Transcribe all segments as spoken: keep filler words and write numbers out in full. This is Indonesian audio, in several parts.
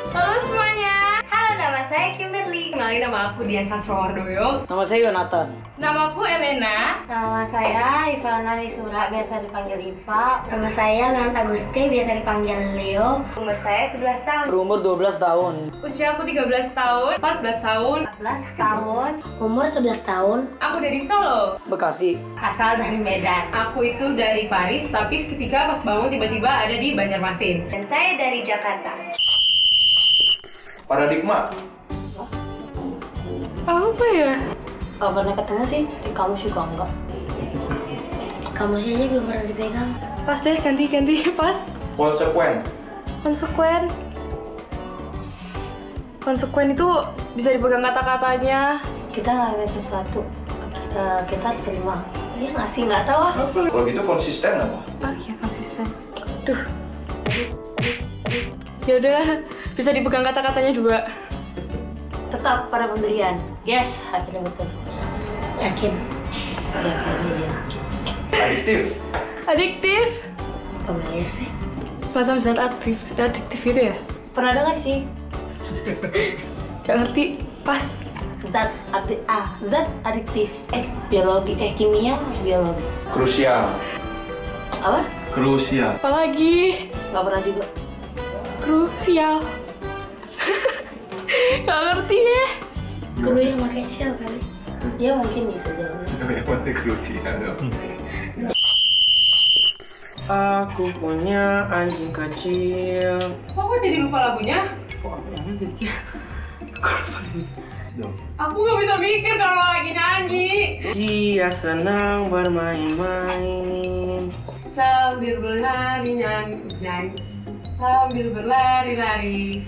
Halo semuanya. Halo, nama saya Kimberly. Kenalin, nama aku Dian Sastrowardoyo. Nama saya Yonatan. Nama aku Elena. Nama saya Ivana Lisura, biasa dipanggil Iva. Nama saya Leonard Agusti, biasa dipanggil Leo. Umur saya sebelas tahun. Berumur dua belas tahun. Usia aku tiga belas tahun. empat belas tahun. empat belas tahun. Umur sebelas tahun. Aku dari Solo. Bekasi. Asal dari Medan. Aku itu dari Paris, tapi seketika pas bangun tiba-tiba ada di Banjarmasin. Dan saya dari Jakarta. Paradigma. Apa ya? Gak pernah ketemu sih, di kamus juga enggak. Kamusnya aja belum pernah dipegang. Pas deh, ganti-ganti. Pas. Konsekuen. Konsekuen. Konsekuen itu bisa dipegang kata-katanya. Kita ngelakuin sesuatu, uh, kita harus terima. Iya nggak sih? Nggak tahu ah. Kalau gitu konsisten apa? Oh iya, konsisten. Duh. Ya udahlah, bisa dipegang kata-katanya juga. Tetap pada pemberian. Yes, akhirnya betul. Yakin? Yakin iya. Adiktif. Adiktif. Familiar sih. Semacam zat adiktif, adiktif gitu ya? Pernah dengar sih? Gak ngerti. Pas. Zat adiktif. Ah, zat adiktif. Eh, biologi. Eh, kimia atau biologi? Krusial. Apa? Krusial. Apalagi? Gak pernah juga. Krusial. Gak ngerti deh. Kru yang pakai shell kali. Ya mungkin bisa jadi. Emang krusial dong. Aku punya anjing kecil. Kok gue jadi lupa lagunya? Kok apa yang liriknya? Aku lupa liriknya. Aku gak bisa mikir kalau lagi nyanyi. Dia senang bermain-main Sambil berlari nyanyi, nyanyi. Sambil berlari-lari.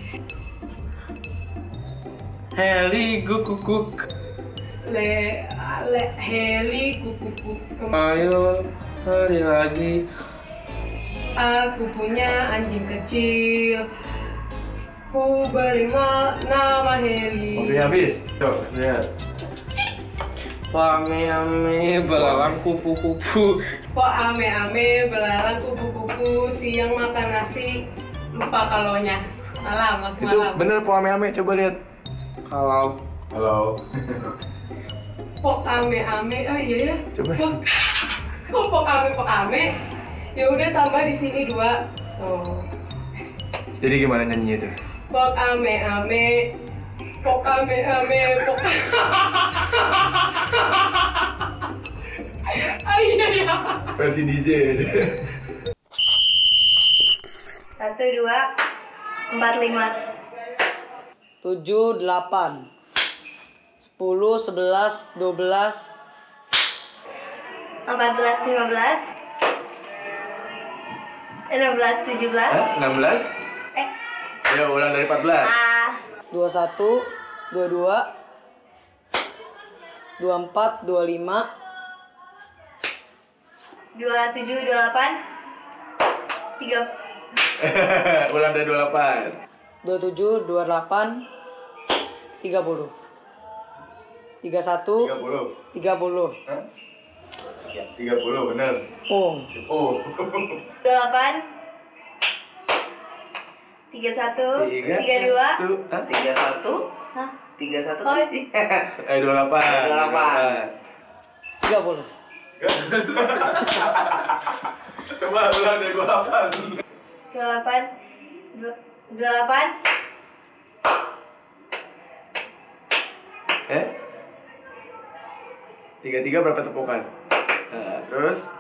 Heli gukukuk. Le, le, heli, kuku, kuku. Ayo, hari lagi. Aku punya anjing kecil. Ku beri ma- nama Heli. Oke, habis. Coba, lihat. Pame-ame belalang kupu-kupu. Kok ame-ame belalang kupu-kupu. Siang makan nasi, lupa kalonya. Malam, masih Itu malam. bener po ame-ame, coba lihat. Kalau Halo. Pok ame-ame, oh iya ya. Coba. Pok, kok pok ame, pok ame. Ya udah tambah di sini dua. Oh. Jadi gimana nyanyi itu? Pok ame-ame, pok ame-ame, pok. Ah iya ya. Versi D J. Satu, dua, empat, lima. tujuh, delapan, sepuluh, sebelas, dua belas, Empat belas, lima belas. Enam belas, tujuh belas. Hah? enam belas? Eh. Ya, ulang dari empat belas. Ah. dua puluh satu, dua puluh dua, dua puluh empat, dua puluh lima, Dua tujuh, dua delapan. Tiga. Ulang dari dua puluh delapan. dua puluh tujuh, dua puluh delapan, tiga puluh, tiga puluh satu, tiga puluh. tiga puluh. Hah? Ya, tiga puluh bener. Oh, Oh. Dua delapan. Tiga satu. Tiga, Tiga dua. satu. Hah? tiga satu Hah? tiga satu Oh, Eh, dua puluh delapan. dua puluh delapan. tiga puluh. Coba ulang dari dua puluh delapan. Dua delapan. Dua dua delapan. Eh? Tiga tiga berapa tepukan? Nah, terus?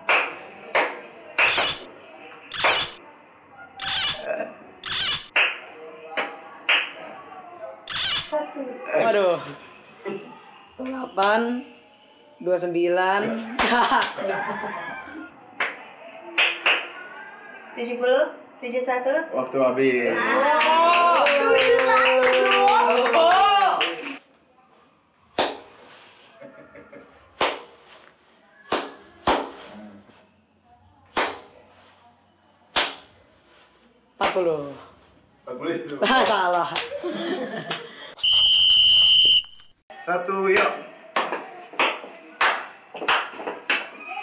Waduh. dua puluh delapan, dua puluh sembilan. Tujuh puluh. Tujuh satu. Waktu habis. Tujuh satu dong. empat puluh. empat puluh itu. Ah, salah. Satu, yuk.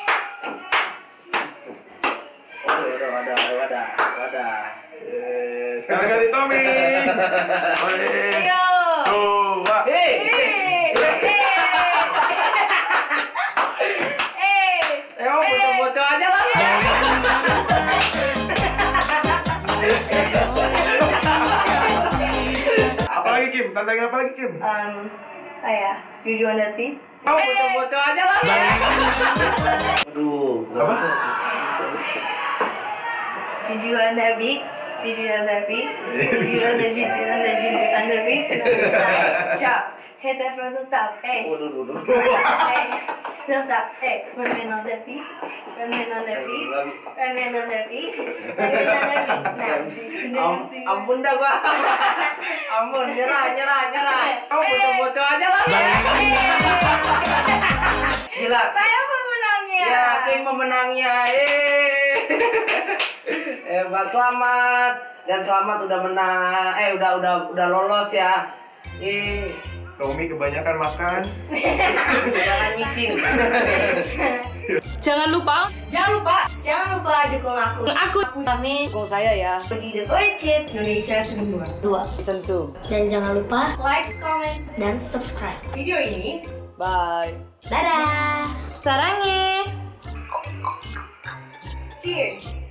Oh, wadah, wadah, wadah, wadah. Eh, Sekarang ganti Tommy. Ayo. Dua. Hei. Emang bocor-bocor aja lah. Apa lagi Kim? Tantangin apa lagi Kim? Um, kayak Juju on the beat. Emang bocor-bocor aja lah. Aduh, Apa? Juju on the beat. Juju on the beat. Juju on the Juju on the Juju on the beat. Chop. Hit that first and stop. Hey. waduh, waduh, waduh. Hey. Don't stop. Hey. Run man on the beat. Run man on the beat. Run man on the beat. Run man on the beat. Nah. Am ampun dah gua. Ampun, nyerah, nyerah, nyerah. Emang bocor-bocor aja lah. Gila. Saya pemenangnya. Ya, Kim pemenangnya. Yeay. Hebat, selamat. Dan selamat udah menang. Eh, udah udah udah lolos ya. Eh, Tommy kebanyakan makan. jangan micin. Jangan lupa, jangan lupa Jangan lupa dukung aku. aku Kami Dukung saya ya. di The Voice Kids Indonesia season dua. dua. Season two. Dan jangan lupa like, comment, dan subscribe. Video ini Bye. Dadah. sarangnya. Cheers.